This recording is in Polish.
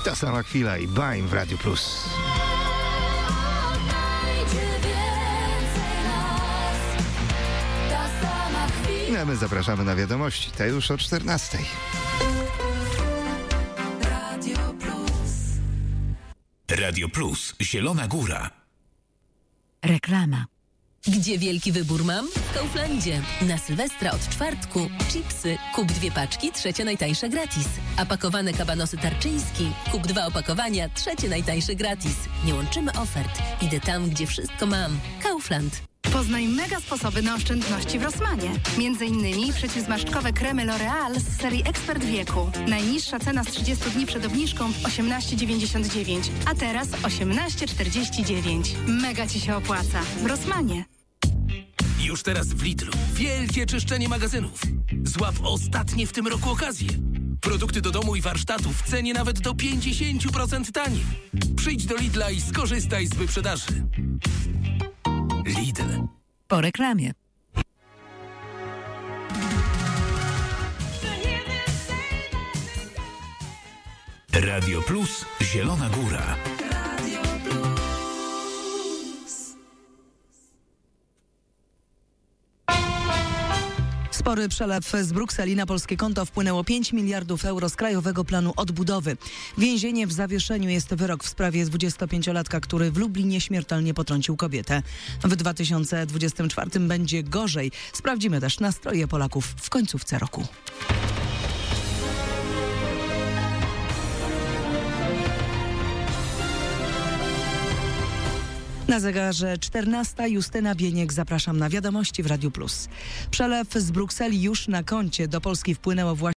Ta sama chwila i Baim w Radiu Plus. A my zapraszamy na wiadomości, te już o 14:00. Radio Plus, Zielona Góra. Reklama. Gdzie wielki wybór mam? W Kauflandzie. Na Sylwestra od czwartku chipsy. Kup 2 paczki, trzecie najtańsze gratis. A pakowane kabanosy tarczyński. Kup 2 opakowania, trzecie najtańsze gratis. Nie łączymy ofert. Idę tam, gdzie wszystko mam. Kaufland. Poznaj mega sposoby na oszczędności w Rossmanie. Między innymi przeciwzmarszczkowe kremy L'Oreal z serii Ekspert Wieku. Najniższa cena z 30 dni przed obniżką 18,99, a teraz 18,49. Mega Ci się opłaca. W Rossmanie. Już teraz w Lidlu. Wielkie czyszczenie magazynów. Złap ostatnie w tym roku okazje. Produkty do domu i warsztatu w cenie nawet do 50% taniej. Przyjdź do Lidla i skorzystaj z wyprzedaży. Lidl. Po reklamie. Radio Plus, Zielona Góra. Spory przelew z Brukseli na polskie konto wpłynęło 5 miliardów euro z Krajowego Planu Odbudowy. Więzienie w zawieszeniu jest wyrok w sprawie 25-latka, który w Lublinie śmiertelnie potrącił kobietę. W 2024 będzie gorzej. Sprawdzimy też nastroje Polaków w końcówce roku. Na zegarze 14:00. Justyna Bieniek, zapraszam na wiadomości w Radiu Plus. Przelew z Brukseli już na koncie. Do Polski wpłynęło właśnie